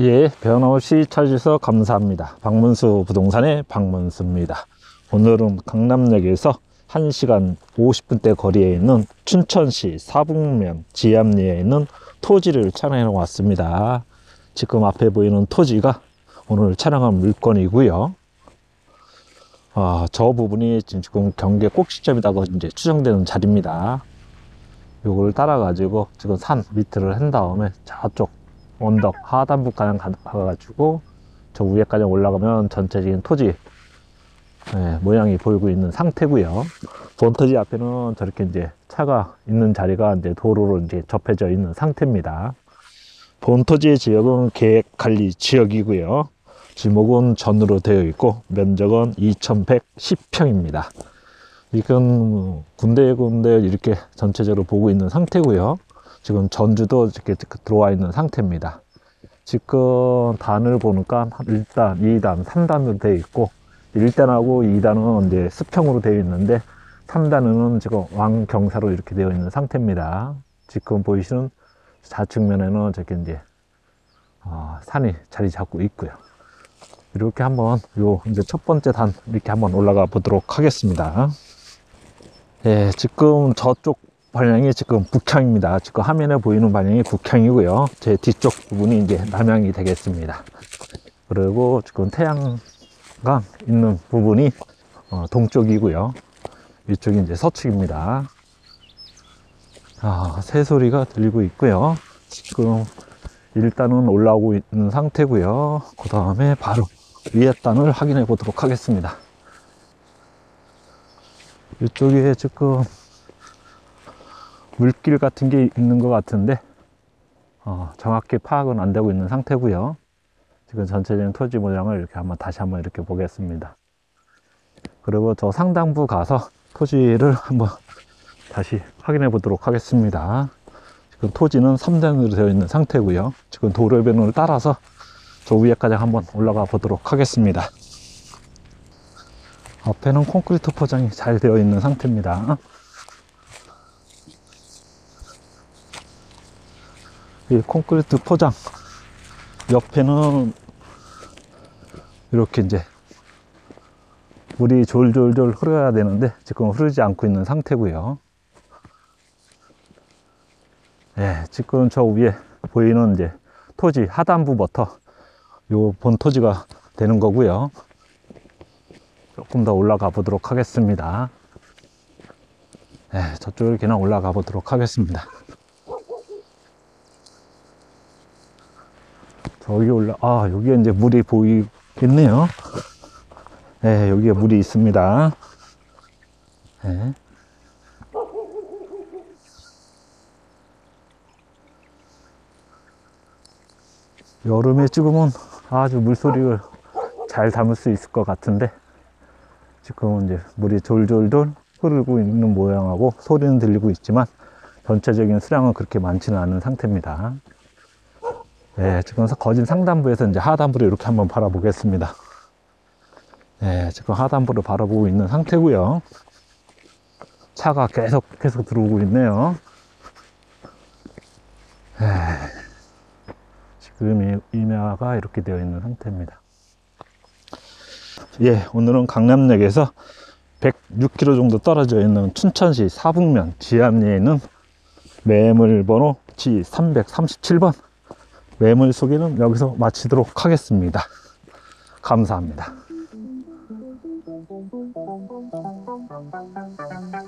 예, 변함없이 찾아주셔서 감사합니다. 박문수 부동산의 박문수입니다. 오늘은 강남역에서 1시간 50분대 거리에 있는 춘천시 사북면 지압리에 있는 토지를 촬영해 왔습니다. 지금 앞에 보이는 토지가 오늘 촬영한 물건이고요. 저 부분이 지금 경계 꼭지점이라고 이제 추정되는 자리입니다. 요걸 따라 가지고 지금 산 밑을 한 다음에 저쪽 언덕 하단부 가량 가가지고 저 위에까지 올라가면 전체적인 토지 모양이 보이고 있는 상태고요. 본토지 앞에는 저렇게 이제 차가 있는 자리가 이제 도로로 이제 접해져 있는 상태입니다. 본토지의 지역은 계획관리 지역이고요. 지목은 전으로 되어 있고 면적은 2110평입니다. 이건 군데군데 이렇게 전체적으로 보고 있는 상태고요. 지금 전주도 이렇게 들어와 있는 상태입니다. 지금 단을 보니까 1단, 2단, 3단으로 되어 있고 1단하고 2단은 이제 수평으로 되어 있는데 3단은 지금 왕경사로 이렇게 되어 있는 상태입니다. 지금 보이시는 좌측면에는 저렇게 이제 산이 자리 잡고 있고요. 이렇게 한번 이제 첫 번째 단 이렇게 한번 올라가 보도록 하겠습니다. 예, 지금 저쪽 방향이 지금 북향입니다. 지금 화면에 보이는 방향이 북향이고요. 제 뒤쪽 부분이 이제 남향이 되겠습니다. 그리고 지금 태양광 있는 부분이 동쪽이고요. 이쪽이 이제 서측입니다. 새소리가 들리고 있고요. 지금 1단은 올라오고 있는 상태고요. 그 다음에 바로 위에 단을 확인해 보도록 하겠습니다. 이쪽에 지금 물길 같은 게 있는 것 같은데 정확히 파악은 안 되고 있는 상태고요. 지금 전체적인 토지 모양을 이렇게 다시 한번 이렇게 보겠습니다. 그리고 저 상단부 가서 토지를 한번 다시 확인해 보도록 하겠습니다. 지금 토지는 3단으로 되어 있는 상태고요. 지금 도로변을 따라서 저 위에까지 한번 올라가 보도록 하겠습니다. 앞에는 콘크리트 포장이 잘 되어 있는 상태입니다. 이 콘크리트 포장 옆에는 이렇게 이제 물이 졸졸졸 흐려야 되는데 지금 흐르지 않고 있는 상태고요. 예, 지금 저 위에 보이는 이제 토지 하단부부터 요 본 토지가 되는 거고요. 조금 더 올라가 보도록 하겠습니다. 예, 저쪽을 그냥 올라가 보도록 하겠습니다. 저기 여기에 이제 물이 보이겠네요. 네, 여기에 물이 있습니다. 네. 여름에 찍으면 아주 물소리를 잘 담을 수 있을 것 같은데 지금은 이제 물이 졸졸졸 흐르고 있는 모양하고 소리는 들리고 있지만 전체적인 수량은 그렇게 많지는 않은 상태입니다. 네, 지금 거진 상단부에서 이제 하단부를 이렇게 한번 바라보겠습니다. 네, 지금 하단부를 바라보고 있는 상태고요. 차가 계속 들어오고 있네요. 네, 지금 임야가 이렇게 되어 있는 상태입니다. 예, 오늘은 강남역에서 106km 정도 떨어져 있는 춘천시 사북면 지압리에 있는 매물번호 G337번 매물 소개는 여기서 마치도록 하겠습니다. 감사합니다.